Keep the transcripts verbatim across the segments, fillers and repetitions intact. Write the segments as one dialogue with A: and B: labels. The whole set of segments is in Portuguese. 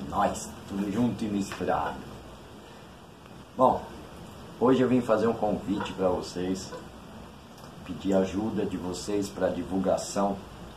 A: Nós, tudo junto e misturado. Bom, hoje eu vim fazer um convite para vocês, pedir ajuda de vocês para a divulgação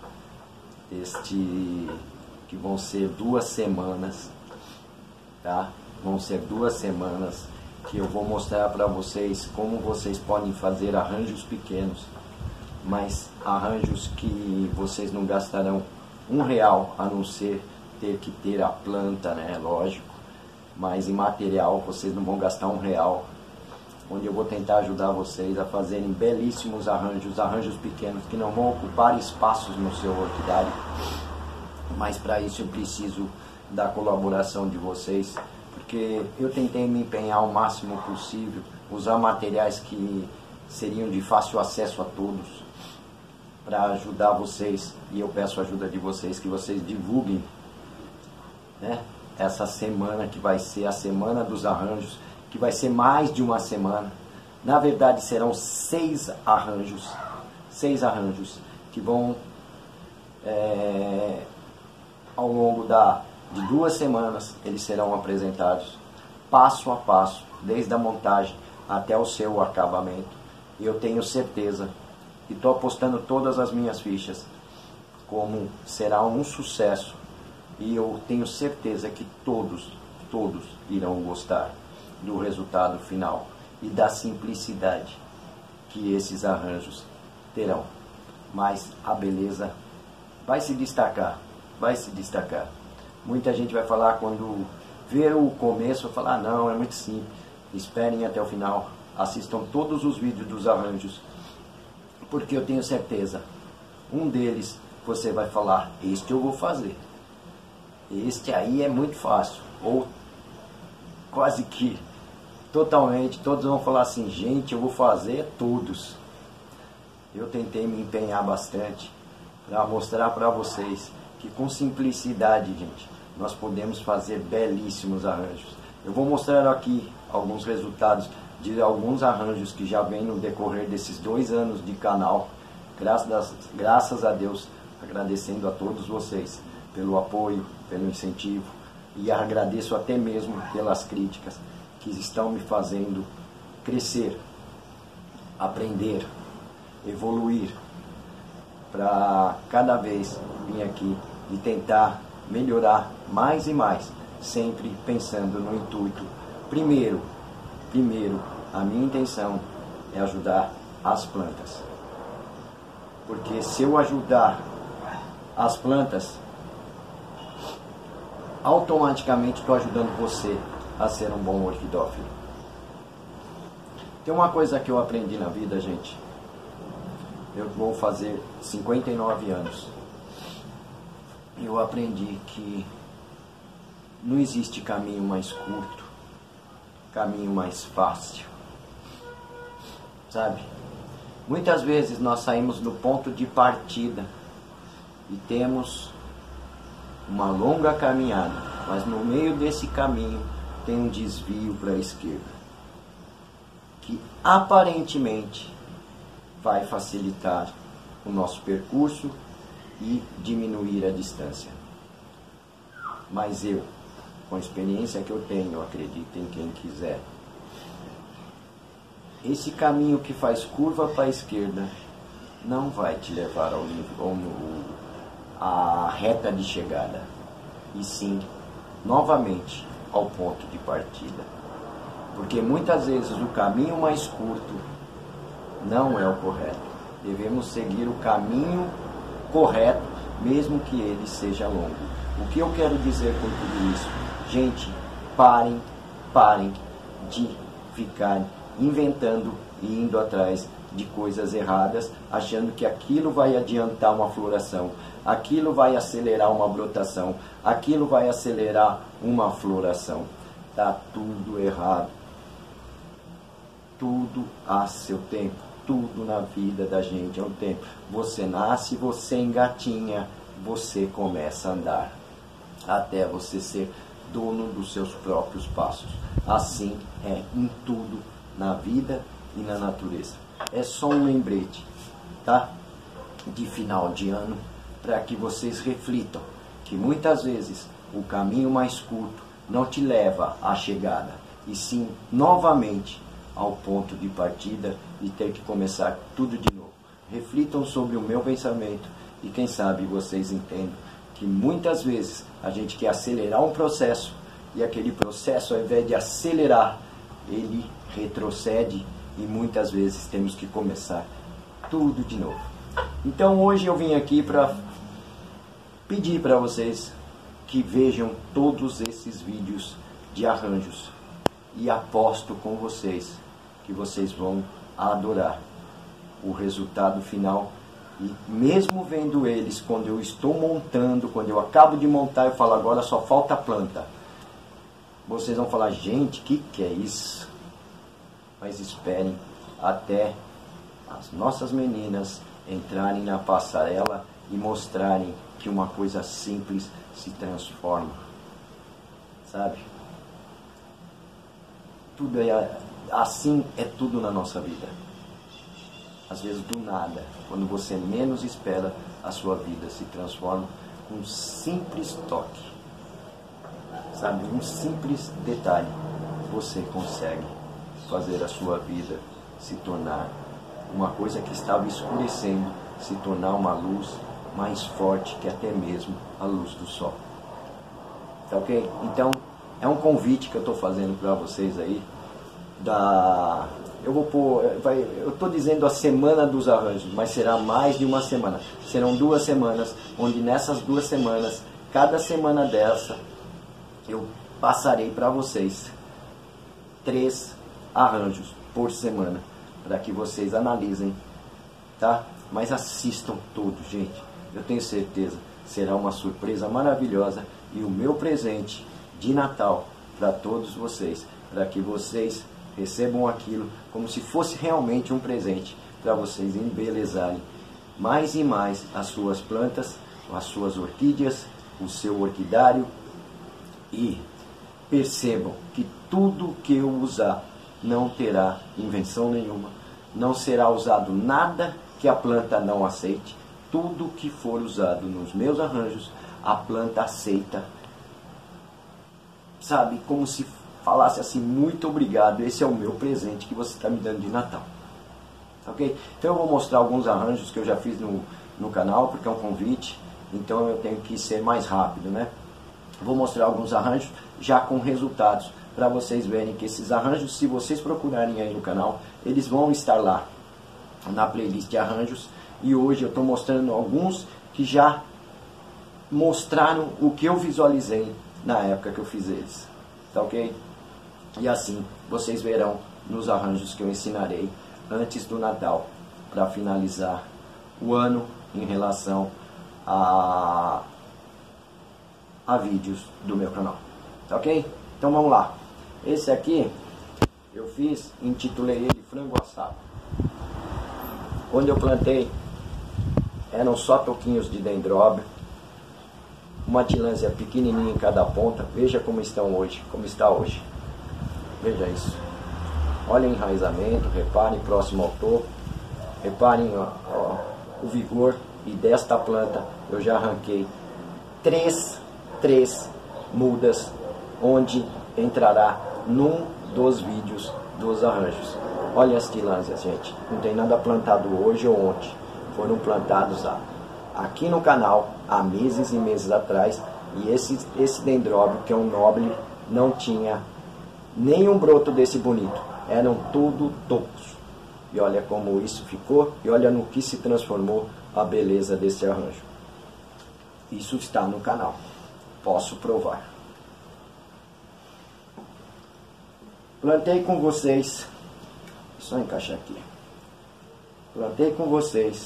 A: deste, que vão ser duas semanas, tá? Vão ser duas semanas que eu vou mostrar para vocês como vocês podem fazer arranjos pequenos, mas arranjos que vocês não gastarão um real, a não ser ter que ter a planta, né, lógico, mas em material vocês não vão gastar um real, onde eu vou tentar ajudar vocês a fazerem belíssimos arranjos, arranjos pequenos que não vão ocupar espaços no seu orquidário, mas para isso eu preciso da colaboração de vocês, porque eu tentei me empenhar o máximo possível, usar materiais que seriam de fácil acesso a todos, para ajudar vocês, e eu peço a ajuda de vocês, que vocês divulguem, né, essa semana que vai ser a Semana dos Arranjos, que vai ser mais de uma semana. Na verdade serão seis arranjos, seis arranjos que vão é, ao longo da, de duas semanas, eles serão apresentados passo a passo, desde a montagem até o seu acabamento. E eu tenho certeza, e estou apostando todas as minhas fichas, como será um sucesso, e eu tenho certeza que todos, todos irão gostar do resultado final e da simplicidade que esses arranjos terão. Mas a beleza vai se destacar, vai se destacar. Muita gente vai falar, quando ver o começo, vai falar, ah, não, é muito simples. Esperem até o final, assistam todos os vídeos dos arranjos, porque eu tenho certeza, um deles você vai falar, este eu vou fazer, este aí é muito fácil, ou quase que totalmente, todos vão falar assim, gente, eu vou fazer todos. Eu tentei me empenhar bastante para mostrar para vocês que com simplicidade, gente, nós podemos fazer belíssimos arranjos. Eu vou mostrar aqui alguns resultados de alguns arranjos que já vem no decorrer desses dois anos de canal, graças, graças a Deus, agradecendo a todos vocês pelo apoio, pelo incentivo, e agradeço até mesmo pelas críticas que estão me fazendo crescer, aprender, evoluir, para cada vez vir aqui e tentar melhorar mais e mais, sempre pensando no intuito, primeiro, primeiro, a minha intenção é ajudar as plantas. Porque se eu ajudar as plantas, automaticamente estou ajudando você a ser um bom orquidófilo. Tem uma coisa que eu aprendi na vida, gente. Eu vou fazer cinquenta e nove anos. Eu aprendi que não existe caminho mais curto, caminho mais fácil, sabe? Muitas vezes nós saímos do ponto de partida e temos uma longa caminhada, mas no meio desse caminho tem um desvio para a esquerda, que aparentemente vai facilitar o nosso percurso e diminuir a distância. Mas eu, com a experiência que eu tenho, acredito em quem quiser, esse caminho que faz curva para a esquerda não vai te levar ao nível, à reta de chegada, e sim, novamente, ao ponto de partida. Porque muitas vezes o caminho mais curto não é o correto. Devemos seguir o caminho correto, mesmo que ele seja longo. O que eu quero dizer com tudo isso? Gente, parem, parem de ficar inventando e indo atrás de coisas erradas, achando que aquilo vai adiantar uma floração, aquilo vai acelerar uma brotação, aquilo vai acelerar uma floração. Tá tudo errado. Tudo a seu tempo. Tudo na vida da gente é um tempo. Você nasce, você engatinha, você começa a andar, até você ser dono dos seus próprios passos. Assim é em tudo, na vida e na natureza. É só um lembrete, tá? De final de ano, para que vocês reflitam que muitas vezes o caminho mais curto não te leva à chegada, e sim novamente ao ponto de partida e ter que começar tudo de novo. Reflitam sobre o meu pensamento e quem sabe vocês entendam que muitas vezes a gente quer acelerar um processo e aquele processo, ao invés de acelerar, ele retrocede e muitas vezes temos que começar tudo de novo. Então hoje eu vim aqui para pedir para vocês que vejam todos esses vídeos de arranjos e aposto com vocês que vocês vão adorar o resultado final. E mesmo vendo eles, quando eu estou montando, quando eu acabo de montar, eu falo, agora só falta a planta. Vocês vão falar, gente, que que é isso? Mas esperem até as nossas meninas entrarem na passarela e mostrarem que uma coisa simples se transforma. Sabe? Tudo é assim, é tudo na nossa vida. Às vezes do nada, quando você menos espera, a sua vida se transforma com um simples toque. Sabe, um simples detalhe, você consegue fazer a sua vida se tornar uma coisa que estava escurecendo, se tornar uma luz mais forte que até mesmo a luz do sol. Tá ok? Então, é um convite que eu estou fazendo para vocês aí, da... Eu vou pôr, vai, eu estou dizendo a semana dos arranjos, mas será mais de uma semana. Serão duas semanas, onde nessas duas semanas, cada semana dessa, eu passarei para vocês três arranjos por semana, para que vocês analisem, tá? Mas assistam todos, gente. Eu tenho certeza, será uma surpresa maravilhosa e o meu presente de Natal para todos vocês, para que vocês recebam aquilo como se fosse realmente um presente, para vocês embelezarem mais e mais as suas plantas, as suas orquídeas, o seu orquidário. E percebam que tudo que eu usar não terá invenção nenhuma, não será usado nada que a planta não aceite. Tudo que for usado nos meus arranjos, a planta aceita. Sabe, como se falasse assim, muito obrigado, esse é o meu presente que você está me dando de Natal. Ok? Então eu vou mostrar alguns arranjos que eu já fiz no, no canal, porque é um convite, então eu tenho que ser mais rápido, né? Vou mostrar alguns arranjos já com resultados, para vocês verem que esses arranjos, se vocês procurarem aí no canal, eles vão estar lá na playlist de arranjos. E hoje eu estou mostrando alguns que já mostraram o que eu visualizei na época que eu fiz eles. Tá ok? E assim vocês verão nos arranjos que eu ensinarei antes do Natal, para finalizar o ano em relação a, a vídeos do meu canal. Tá ok? Então vamos lá. Esse aqui eu fiz, intitulei ele Frango Assado. Quando eu plantei, eram só toquinhos de dendróbio, uma tilânsia pequenininha em cada ponta. Veja como estão hoje, como está hoje. Veja isso. Olha o enraizamento, reparem próximo ao topo, reparem ó, ó, o vigor. E desta planta eu já arranquei três, três mudas, onde entrará num dos vídeos dos arranjos. Olha as tilânsias, gente. Não tem nada plantado hoje ou ontem. Foram plantados há, aqui no canal há meses e meses atrás. E esse, esse dendróbio, que é um noble, não tinha nenhum broto desse bonito. Eram tudo tocos. E olha como isso ficou. E olha no que se transformou a beleza desse arranjo. Isso está no canal. Posso provar. Plantei com vocês. Só encaixar aqui. Plantei com vocês.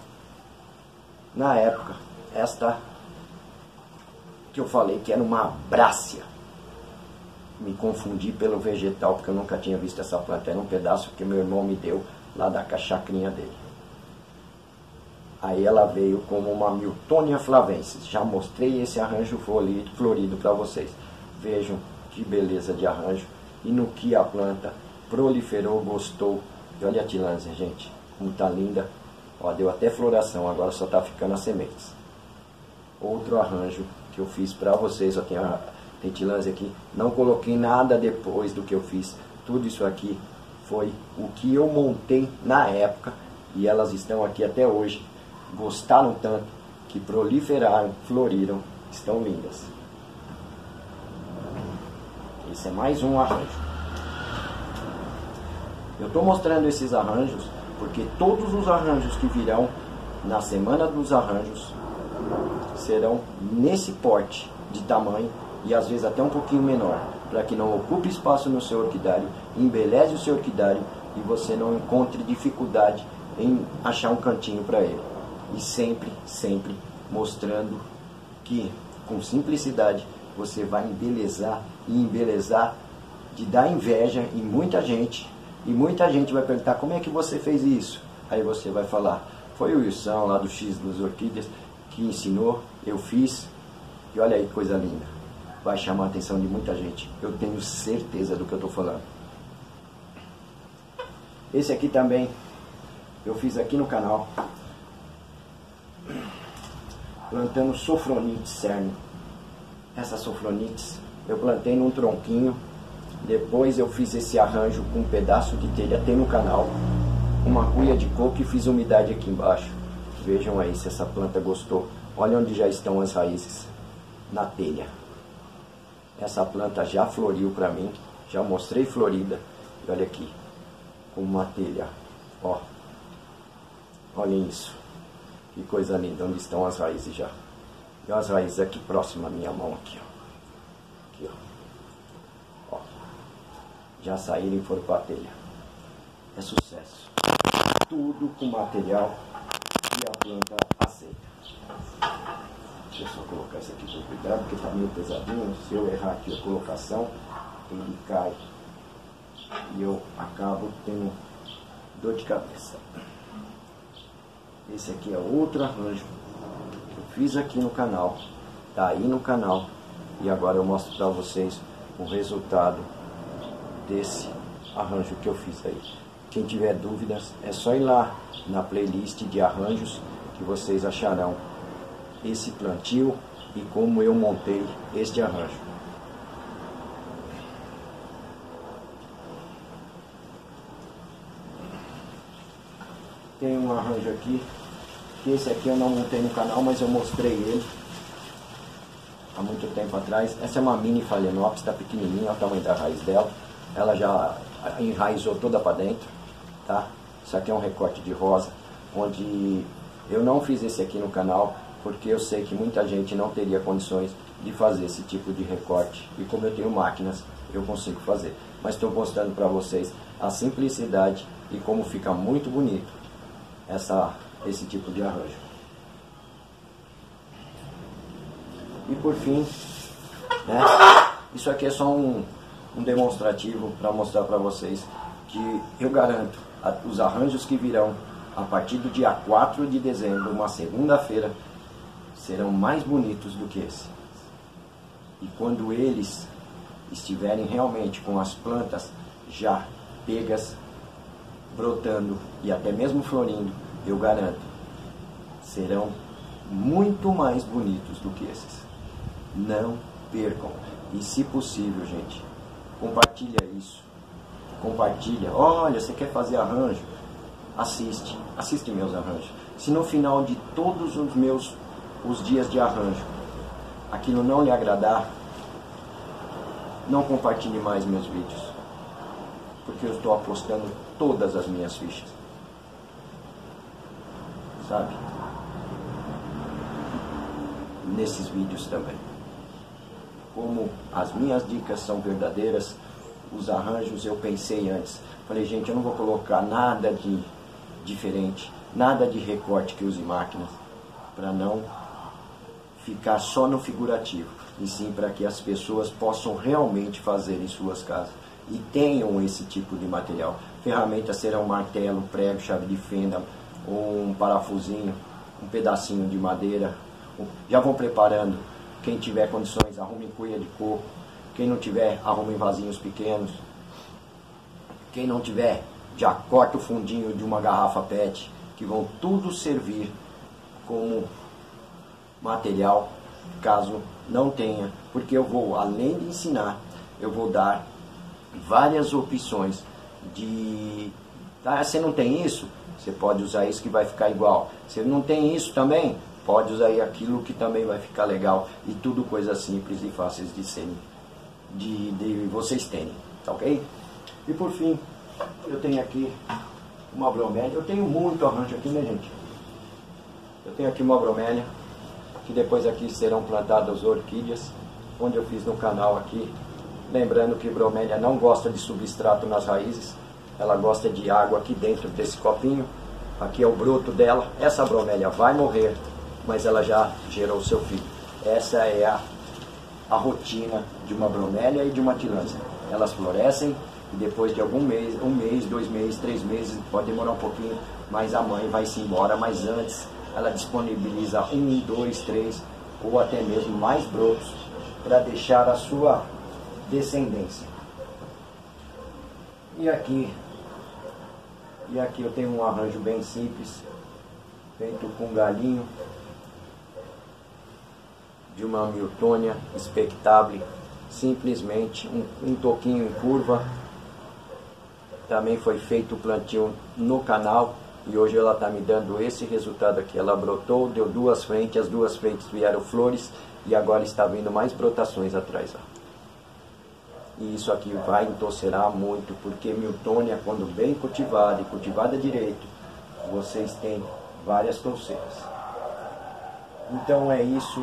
A: Na época, esta que eu falei que era uma brácia. Me confundi pelo vegetal, porque eu nunca tinha visto essa planta. Era um pedaço que meu irmão me deu lá da chacrinha dele. Aí ela veio como uma Miltonia flavensis. Já mostrei esse arranjo florido para vocês. Vejam que beleza de arranjo. E no que a planta proliferou, gostou. E olha a tilânsia, gente. Como tá linda. Ó, deu até floração, agora só tá ficando as sementes. Outro arranjo que eu fiz para vocês, só tem a retilância aqui, não coloquei nada depois do que eu fiz, tudo isso aqui foi o que eu montei na época, e elas estão aqui até hoje, gostaram tanto, que proliferaram, floriram, estão lindas. Esse é mais um arranjo. Eu estou mostrando esses arranjos, porque todos os arranjos que virão na Semana dos Arranjos serão nesse porte de tamanho e às vezes até um pouquinho menor, para que não ocupe espaço no seu orquidário, embeleze o seu orquidário e você não encontre dificuldade em achar um cantinho para ele. E sempre, sempre mostrando que com simplicidade você vai embelezar e embelezar de dar inveja em muita gente, e muita gente vai perguntar: como é que você fez isso? Aí você vai falar: foi o Wilson lá do X dos Orquídeas que ensinou, eu fiz, e olha aí que coisa linda. Vai chamar a atenção de muita gente, eu tenho certeza do que eu estou falando. Esse aqui também eu fiz aqui no canal, plantando Sophronites cerne. Essa Sophronites eu plantei num tronquinho, depois eu fiz esse arranjo com um pedaço de telha, tem no canal, uma cuia de coco, e fiz umidade aqui embaixo. Vejam aí se essa planta gostou. Olha onde já estão as raízes, na telha. Essa planta já floriu para mim, já mostrei florida, e olha aqui, com uma telha, ó, olhem isso, que coisa linda, onde estão as raízes já. E as raízes aqui próximo à minha mão, aqui, ó, aqui, ó, ó, já saíram e foram para a telha. É sucesso, tudo com material que a planta aceita. Deixa eu só colocar isso aqui com cuidado, porque está meio pesadinho. Se eu errar aqui a colocação, ele cai e eu acabo tendo dor de cabeça. Esse aqui é outro arranjo que eu fiz aqui no canal, tá aí no canal, e agora eu mostro para vocês o resultado desse arranjo que eu fiz aí. Quem tiver dúvidas é só ir lá na playlist de arranjos que vocês acharão esse plantio e como eu montei este arranjo. Tem um arranjo aqui, que esse aqui eu não montei no canal, mas eu mostrei ele há muito tempo atrás. Essa é uma mini Phalaenopsis, está pequenininha, olha o tamanho da raiz dela. Ela já enraizou toda para dentro, tá? Isso aqui é um recorte de rosa, onde eu não fiz esse aqui no canal, porque eu sei que muita gente não teria condições de fazer esse tipo de recorte. E como eu tenho máquinas, eu consigo fazer. Mas estou mostrando para vocês a simplicidade e como fica muito bonito essa, esse tipo de arranjo. E por fim, né, isso aqui é só um, um demonstrativo para mostrar para vocês que eu garanto, a, os arranjos que virão a partir do dia quatro de dezembro, uma segunda-feira, serão mais bonitos do que esse. E quando eles estiverem realmente com as plantas já pegas, brotando e até mesmo florindo, eu garanto, serão muito mais bonitos do que esses. Não percam. E se possível, gente, compartilha isso. Compartilha. Olha, você quer fazer arranjo? Assiste. Assiste meus arranjos. Se no final de todos os meus os dias de arranjo aquilo não lhe agradar, não compartilhe mais meus vídeos, porque eu estou apostando todas as minhas fichas, sabe, nesses vídeos também. Como as minhas dicas são verdadeiras, os arranjos eu pensei antes, falei, gente, eu não vou colocar nada de diferente, nada de recorte que use máquinas, para não ficar só no figurativo, e sim para que as pessoas possam realmente fazer em suas casas e tenham esse tipo de material. Ferramentas serão martelo, prego, chave de fenda, um parafusinho, um pedacinho de madeira. Já vão preparando. Quem tiver condições, arrume cuia de coco. Quem não tiver, arrume vasinhos pequenos. Quem não tiver, já corta o fundinho de uma garrafa pet, que vão tudo servir como material caso não tenha, porque eu vou, além de ensinar, eu vou dar várias opções de... Ah, você não tem isso? Você pode usar isso que vai ficar igual. Você não tem isso também? Pode usar aquilo que também vai ficar legal. E tudo coisas simples e fáceis de serem, de, de vocês terem, tá ok? E por fim, eu tenho aqui uma bromélia. Eu tenho muito arranjo aqui, né, gente? Eu tenho aqui uma bromélia, que depois aqui serão plantadas orquídeas, onde eu fiz no canal aqui. Lembrando que bromélia não gosta de substrato nas raízes, ela gosta de água aqui dentro desse copinho. Aqui é o broto dela. Essa bromélia vai morrer, mas ela já gerou seu filho. Essa é a, a rotina de uma bromélia e de uma tillandsia. Elas florescem e depois de algum mês, um mês, dois meses, três meses, pode demorar um pouquinho, mas a mãe vai se embora, mas antes ela disponibiliza um, dois, três ou até mesmo mais brotos para deixar a sua descendência. E aqui, e aqui eu tenho um arranjo bem simples, feito com galinho, de uma Miltonia Spectable, simplesmente um, um toquinho em curva. Também foi feito o plantio no canal e hoje ela está me dando esse resultado aqui. Ela brotou, deu duas frentes, as duas frentes vieram flores e agora está vindo mais brotações atrás. Ó. E isso aqui vai entorcerar muito, porque Miltonia, quando bem cultivada e cultivada direito, vocês têm várias torceiras. Então é isso,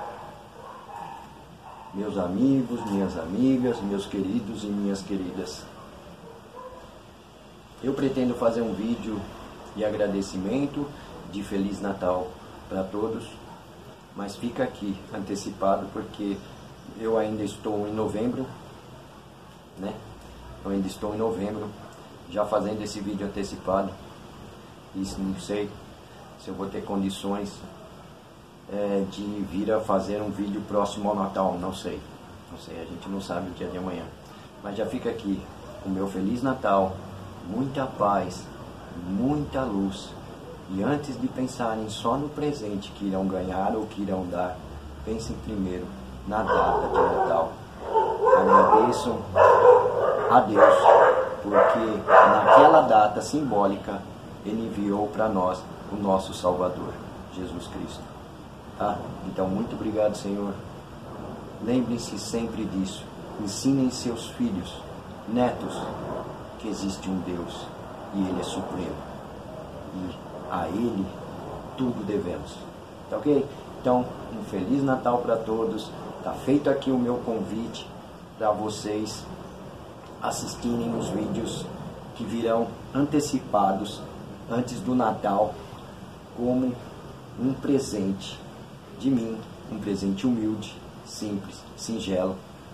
A: meus amigos, minhas amigas, meus queridos e minhas queridas. Eu pretendo fazer um vídeo de agradecimento, de Feliz Natal para todos, mas fica aqui antecipado porque eu ainda estou em novembro, né? Eu ainda estou em novembro, já fazendo esse vídeo antecipado, e não sei se eu vou ter condições é, de vir a fazer um vídeo próximo ao Natal, não sei, não sei, a gente não sabe o dia de amanhã, mas já fica aqui o meu Feliz Natal, muita paz, muita luz, e antes de pensarem só no presente que irão ganhar ou que irão dar, pensem primeiro na data de Natal. Agradeço a Deus, porque naquela data simbólica Ele enviou para nós o nosso Salvador, Jesus Cristo. Tá? Então, muito obrigado, Senhor. Lembrem-se sempre disso. Ensinem seus filhos, netos, que existe um Deus e Ele é supremo. E a Ele tudo devemos. Tá ok? Então, um Feliz Natal para todos. Tá feito aqui o meu convite para vocês assistirem os vídeos que virão antecipados antes do Natal, como um presente de mim, um presente humilde, simples, singelo,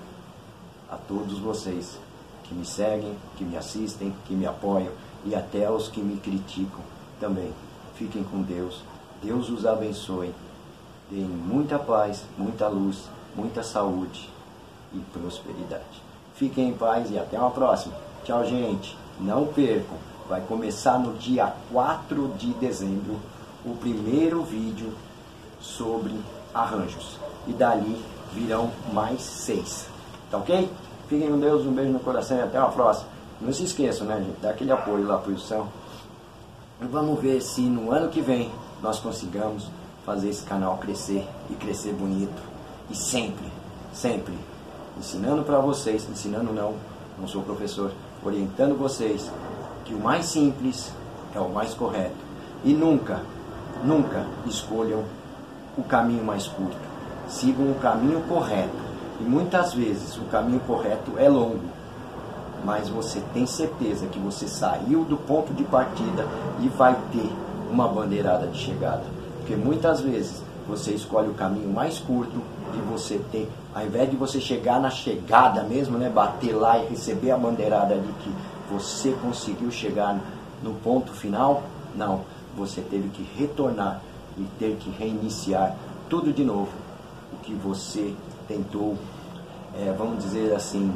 A: a todos vocês que me seguem, que me assistem, que me apoiam e até os que me criticam também. Fiquem com Deus, Deus os abençoe, deem muita paz, muita luz, muita saúde e prosperidade. Fiquem em paz e até uma próxima. Tchau, gente. Não percam, vai começar no dia quatro de dezembro o primeiro vídeo sobre arranjos. E dali virão mais seis. Tá ok? Fiquem com Deus, um beijo no coração e até uma próxima. Não se esqueçam, né, gente? Dá aquele apoio lá à produção. E vamos ver se no ano que vem nós consigamos fazer esse canal crescer e crescer bonito. E sempre, sempre ensinando para vocês, ensinando não, não sou professor, orientando vocês que o mais simples é o mais correto. E nunca, nunca escolham o caminho mais curto. Sigam o caminho correto. E muitas vezes o caminho correto é longo, mas você tem certeza que você saiu do ponto de partida e vai ter uma bandeirada de chegada. Porque muitas vezes você escolhe o caminho mais curto e você tem, ao invés de você chegar na chegada mesmo, né, bater lá e receber a bandeirada de que você conseguiu chegar no ponto final, não, você teve que retornar e ter que reiniciar tudo de novo, o que você tentou, é, vamos dizer assim,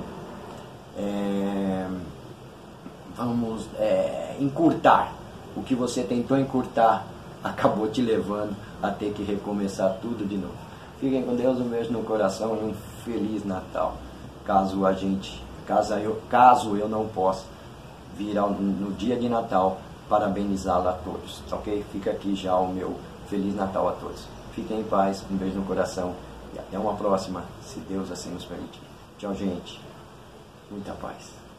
A: é, vamos é, encurtar, o que você tentou encurtar, acabou te levando a ter que recomeçar tudo de novo. Fiquem com Deus, um beijo no coração e um Feliz Natal. Caso a gente, caso eu, caso eu não possa vir ao, no dia de Natal, parabenizá-la a todos, ok? Fica aqui já o meu Feliz Natal a todos. Fiquem em paz, um beijo no coração e até uma próxima, se Deus assim nos permitir. Tchau, gente. Muita paz.